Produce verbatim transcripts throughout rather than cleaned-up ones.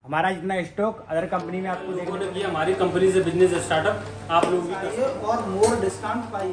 हमारा जितना stock other company में आपको देखने को किया, हमारी कंपनी से बिजनेस स्टार्टअप आप लोग भी पाइए और मोर डिस्काउंट पाइए।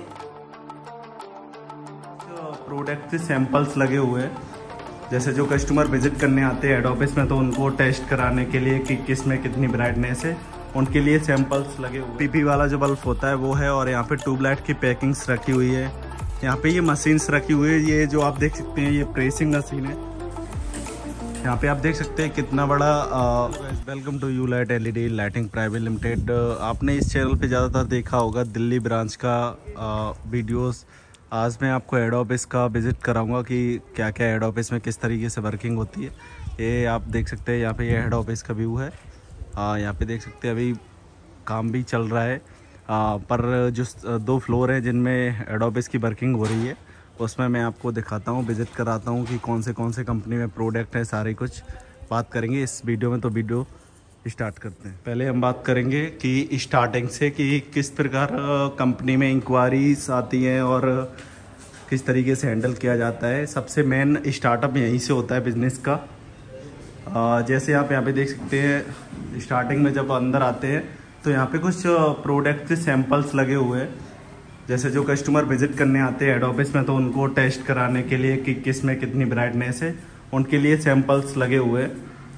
प्रोडक्ट के सैंपल्स लगे हुए हैं, जैसे जो कस्टमर विजिट करने आते हैं हेड ऑफिस में तो उनको टेस्ट कराने के लिए कि किस में कितनी ब्राइटनेस है, उनके लिए सैंपल्स लगे हुए। पीपी वाला जो बल्ब होता है वो है, और यहाँ पे ट्यूबलाइट की पैकिंग्स रखी हुई है। यहाँ पे ये मशीन्स रखी हुई है, ये जो आप देख सकते हैं ये प्रेसिंग मशीन है। यहाँ पे आप देख सकते हैं कितना बड़ा। Welcome to U light LED lighting private limited. आपने इस चैनल पे ज़्यादातर देखा होगा दिल्ली ब्रांच का आ, वीडियोस। आज मैं आपको हेड ऑफिस का विज़िट कराऊंगा कि क्या क्या हेड ऑफिस में किस तरीके से वर्किंग होती है। ये आप देख सकते हैं, यहाँ पे ये हेड ऑफिस का व्यू है। आ, यहाँ पे देख सकते हैं अभी काम भी चल रहा है, आ, पर जो दो फ्लोर है जिनमें हेड ऑफिस की वर्किंग हो रही है उसमें मैं आपको दिखाता हूँ, विज़िट कराता हूँ कि कौन से कौन से कंपनी में प्रोडक्ट है, सारे कुछ बात करेंगे इस वीडियो में। तो वीडियो स्टार्ट करते हैं। पहले हम बात करेंगे कि स्टार्टिंग से कि किस प्रकार कंपनी में इंक्वायरीज आती हैं और किस तरीके से हैंडल किया जाता है। सबसे मेन स्टार्टअप यहीं से होता है बिजनेस का। जैसे आप यहाँ पे देख सकते हैं, स्टार्टिंग में जब अंदर आते हैं तो यहाँ पे कुछ प्रोडक्ट के सैंपल्स लगे हुए हैं, जैसे जो कस्टमर विजिट करने आते हैं हेड ऑफिस में तो उनको टेस्ट कराने के लिए कि किस में कितनी ब्राइटनेस है, उनके लिए सैंपल्स लगे हुए हैं।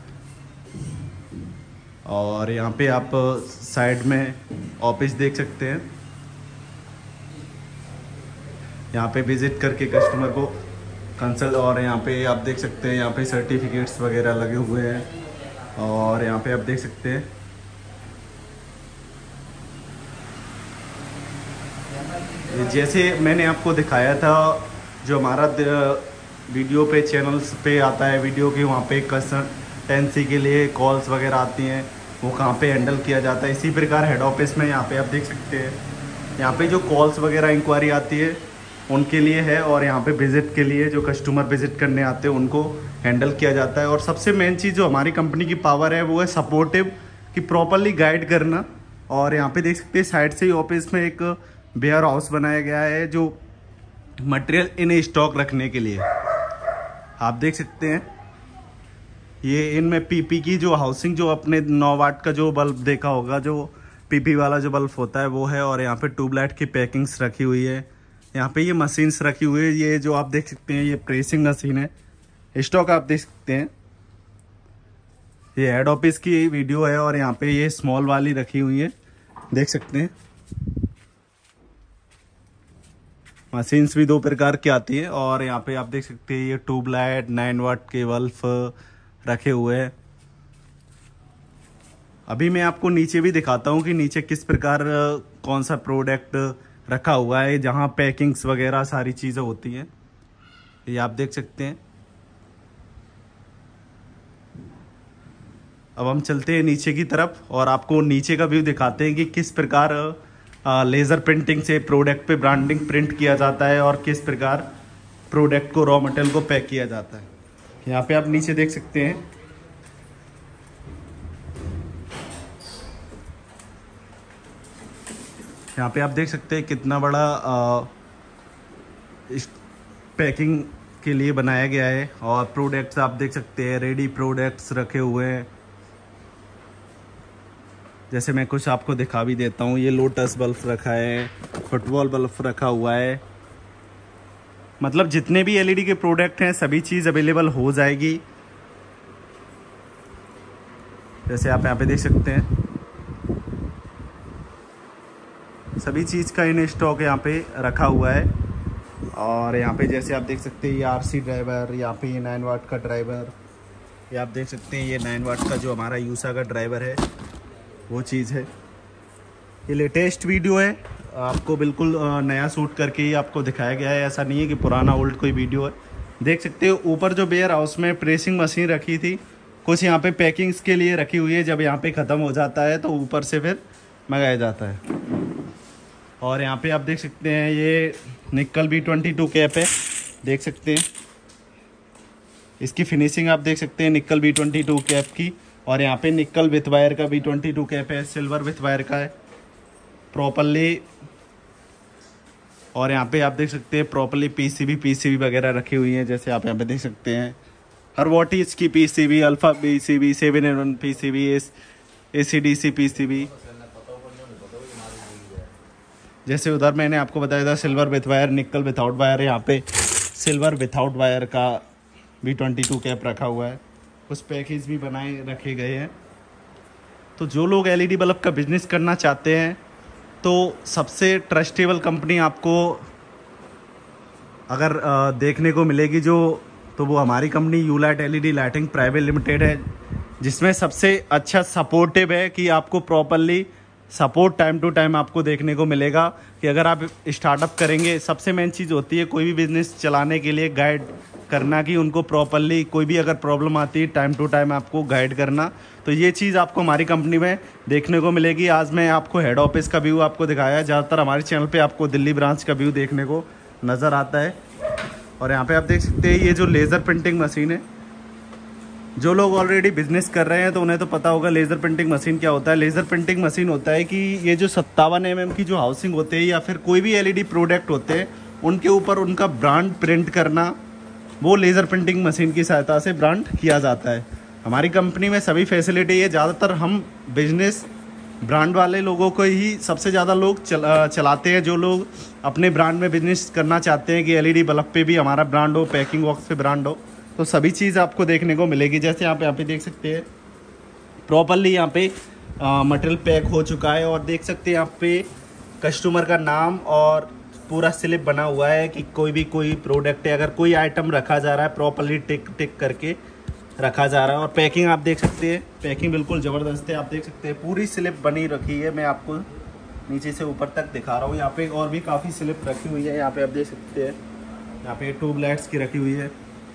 और यहाँ पे आप साइड में ऑफिस देख सकते हैं, यहाँ पे विजिट करके कस्टमर को कंसल्ट। और यहाँ पे आप देख सकते हैं यहाँ पे सर्टिफिकेट्स वगैरह लगे हुए हैं। और यहाँ पे आप देख सकते हैं जैसे मैंने आपको दिखाया था, जो हमारा वीडियो पे चैनल्स पे आता है वीडियो की, वहाँ पे कंसल्टेंसी के लिए कॉल्स वगैरह आती हैं, वो कहाँ पे हैंडल किया जाता है। इसी प्रकार हेड ऑफिस में यहाँ पे आप देख सकते हैं, यहाँ पे जो कॉल्स वगैरह इंक्वायरी आती है उनके लिए है, और यहाँ पे विज़िट के लिए जो कस्टमर विज़िट करने आते हैं उनको हैंडल किया जाता है। और सबसे मेन चीज़ जो हमारी कंपनी की पावर है वो है सपोर्टिव, कि प्रॉपरली गाइड करना। और यहाँ पे देख सकते हैं साइड से ही ऑफिस में एक वेयर हाउस बनाया गया है जो मटेरियल इन स्टॉक रखने के लिए। आप देख सकते हैं ये इनमें पीपी की जो हाउसिंग, जो अपने नौ वाट का जो बल्ब देखा होगा, जो पीपी वाला जो बल्ब होता है वो है। और यहाँ पे ट्यूबलाइट की पैकिंग्स रखी हुई है। यहाँ पे ये मशीन्स रखी हुई है, ये जो आप देख सकते हैं ये प्रेसिंग मशीन है। स्टॉक आप देख सकते हैं, ये हेड ऑफिस की वीडियो है। और यहाँ पे ये स्मॉल वाली रखी हुई है, देख सकते हैं। मशीन्स भी दो प्रकार की आती है। और यहाँ पे आप देख सकते हैं ये ट्यूबलाइट नाइन वाट के बल्ब रखे हुए हैं। अभी मैं आपको नीचे भी दिखाता हूँ कि नीचे किस प्रकार कौन सा प्रोडक्ट रखा हुआ है, जहाँ पैकिंग्स वगैरह सारी चीज़ें होती हैं, ये आप देख सकते हैं। अब हम चलते हैं नीचे की तरफ और आपको नीचे का व्यू दिखाते हैं कि किस प्रकार लेज़र प्रिंटिंग से प्रोडक्ट पे ब्रांडिंग प्रिंट किया जाता है और किस प्रकार प्रोडक्ट को रॉ मटेरियल को पैक किया जाता है। यहाँ पे आप नीचे देख सकते हैं, यहाँ पे आप देख सकते हैं कितना बड़ा आ, इस पैकिंग के लिए बनाया गया है। और प्रोडक्ट्स आप देख सकते हैं, रेडी प्रोडक्ट्स रखे हुए हैं। जैसे मैं कुछ आपको दिखा भी देता हूँ, ये लोटस बल्ब रखा है, फुटबॉल बल्ब रखा हुआ है। मतलब जितने भी एलईडी के प्रोडक्ट हैं सभी चीज़ अवेलेबल हो जाएगी। जैसे आप यहाँ पे देख सकते हैं सभी चीज़ का इन स्टॉक यहाँ पे रखा हुआ है। और यहाँ पे जैसे आप देख सकते हैं ये आरसी ड्राइवर, यहाँ पे ये नाइन वाट का ड्राइवर, ये आप देख सकते हैं ये नाइन वाट का जो हमारा यूसा का ड्राइवर है वो चीज़ है। ये लेटेस्ट वीडियो है, आपको बिल्कुल नया शूट करके ही आपको दिखाया गया है, ऐसा नहीं है कि पुराना ओल्ड कोई वीडियो है। देख सकते हो ऊपर जो वेयर हाउस में प्रेसिंग मशीन रखी थी, कुछ यहाँ पे पैकिंग्स के लिए रखी हुई है। जब यहाँ पे ख़त्म हो जाता है तो ऊपर से फिर मंगाया जाता है। और यहाँ पे आप देख सकते हैं ये nickel B twenty two cap है, देख सकते हैं इसकी फिनिशिंग आप देख सकते हैं nickel B twenty two cap की। और यहाँ पे निक्कल विथ वायर का बी ट्वेंटी टू कैप है, सिल्वर विथ वायर का है प्रॉपरली। और यहाँ पे आप देख सकते हैं प्रॉपरली पीसीबी पीसीबी वगैरह रखी हुई है, जैसे आप यहाँ पे देख सकते हैं हर वॉटीज की PCB, alpha PCB, seven N one PCB, AC DC PCB. जैसे उधर मैंने आपको बताया था silver with wire, nickel without wire, यहाँ पे सिल्वर विथआउट वायर का वी ट्वेंटी टू कैप रखा हुआ है। कुछ पैकेज भी बनाए रखे गए हैं। तो जो लोग एलईडी बल्ब का बिजनेस करना चाहते हैं तो सबसे ट्रस्टेबल कंपनी आपको अगर आ, देखने को मिलेगी जो, तो वो हमारी company U light LED lighting private limited है, जिसमें सबसे अच्छा सपोर्टिव है कि आपको properly support time to time आपको देखने को मिलेगा। कि अगर आप स्टार्टअप करेंगे, सबसे मेन चीज़ होती है कोई भी बिजनेस चलाने के लिए गाइड करना, कि उनको प्रॉपरली कोई भी अगर प्रॉब्लम आती है टाइम टू टाइम आपको गाइड करना। तो ये चीज़ आपको हमारी कंपनी में देखने को मिलेगी। आज मैं आपको हेड ऑफिस का व्यू आपको दिखाया है। ज़्यादातर हमारे चैनल पे आपको दिल्ली ब्रांच का व्यू देखने को नज़र आता है। और यहाँ पे आप देख सकते हैं ये जो लेज़र प्रिंटिंग मशीन है, जो लोग ऑलरेडी बिजनेस कर रहे हैं तो उन्हें तो पता होगा लेज़र प्रिंटिंग मशीन क्या होता है। लेज़र प्रिंटिंग मशीन होता है कि ये जो सत्तावन एम एम की जो हाउसिंग होते हैं या फिर कोई भी एलईडी प्रोडक्ट होते हैं, उनके ऊपर उनका ब्रांड प्रिंट करना, वो लेज़र प्रिंटिंग मशीन की सहायता से ब्रांड किया जाता है। हमारी कंपनी में सभी फैसिलिटी है। ज़्यादातर हम बिजनेस ब्रांड वाले लोगों को ही सबसे ज़्यादा लोग चल, चलाते हैं। जो लोग अपने ब्रांड में बिजनेस करना चाहते हैं कि एलईडी बल्ब पे भी हमारा ब्रांड हो, पैकिंग बॉक्स पे ब्रांड हो, तो सभी चीज़ आपको देखने को मिलेगी। जैसे आप यहाँ पे देख सकते हैं प्रॉपरली यहाँ पे मटेरियल पैक हो चुका है, और देख सकते हैं यहाँ पे कस्टमर का नाम और पूरा स्लिप बना हुआ है कि कोई भी कोई प्रोडक्ट है, अगर कोई आइटम रखा जा रहा है प्रॉपरली टिक टिक करके रखा जा रहा है। और पैकिंग आप देख सकते हैं, पैकिंग बिल्कुल ज़बरदस्त है। आप देख सकते हैं पूरी स्लिप बनी रखी है। मैं आपको नीचे से ऊपर तक दिखा रहा हूँ। यहाँ पे और भी काफ़ी स्लिप रखी हुई है। यहाँ पे आप देख सकते हैं यहाँ पे ट्यूब लाइट्स की रखी हुई है।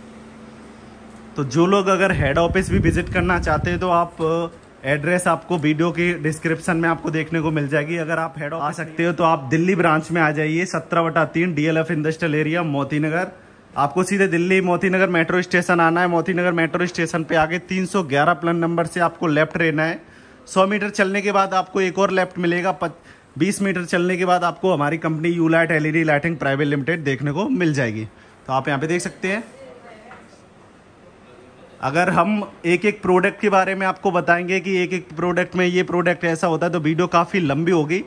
तो जो लोग अगर हेड ऑफिस भी विजिट करना चाहते हैं तो आप एड्रेस आपको वीडियो की डिस्क्रिप्शन में आपको देखने को मिल जाएगी। अगर आप हेड ऑफिस आ सकते हो तो आप दिल्ली ब्रांच में आ जाइए, सत्रह बटा तीन DLF industrial area Moti Nagar. आपको सीधे दिल्ली मोती नगर मेट्रो स्टेशन आना है। मोती नगर मेट्रो स्टेशन पे आगे तीन सौ ग्यारह प्लन नंबर से आपको लेफ्ट रहना है। सौ मीटर चलने के बाद आपको एक और लेफ्ट मिलेगा। बीस मीटर चलने के बाद आपको हमारी company U light LED lighting private limited देखने को मिल जाएगी। तो आप यहाँ पे देख सकते हैं। अगर हम एक एक प्रोडक्ट के बारे में आपको बताएंगे कि एक एक प्रोडक्ट में ये प्रोडक्ट ऐसा होता है तो वीडियो काफ़ी लंबी होगी।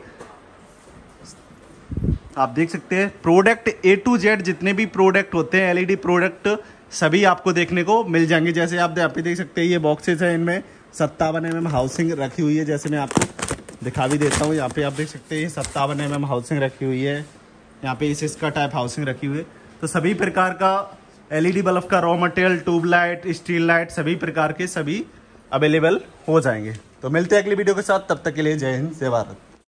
आप देख सकते हैं प्रोडक्ट ए टू जेड जितने भी प्रोडक्ट होते हैं एलईडी प्रोडक्ट सभी आपको देखने को मिल जाएंगे। जैसे आप यहाँ पे देख सकते हैं ये बॉक्सेस हैं, इनमें सत्तावन एम एम हाउसिंग रखी हुई है। जैसे मैं आपको दिखा भी देता हूँ, यहाँ पे आप देख सकते हैं ये सत्तावन एम एम हाउसिंग रखी हुई है। यहाँ पे इस इसका टाइप हाउसिंग रखी हुई है। तो सभी प्रकार का एलईडी बल्ब का raw material, tube light, steel light सभी प्रकार के सभी अवेलेबल हो जाएंगे। तो मिलते हैं अगली वीडियो के साथ, तब तक के लिए जय हिंद, जय भारत।